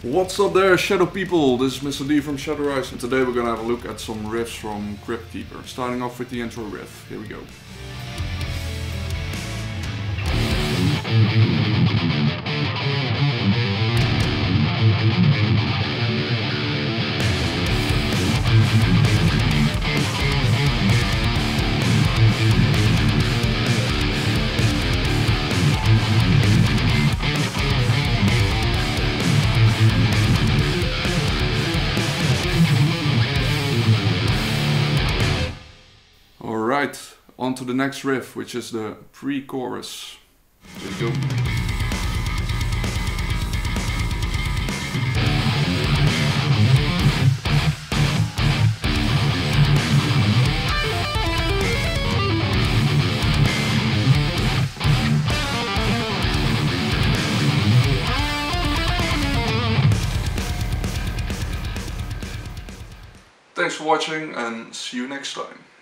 What's up there, Shadow people? This is Mr. D from Shadowrise, and today we're gonna have a look at some riffs from Cryptkeeper. Starting off with the intro riff. Here we go. Alright, on to the next riff, which is the pre-chorus. Here we go. Thanks for watching and see you next time.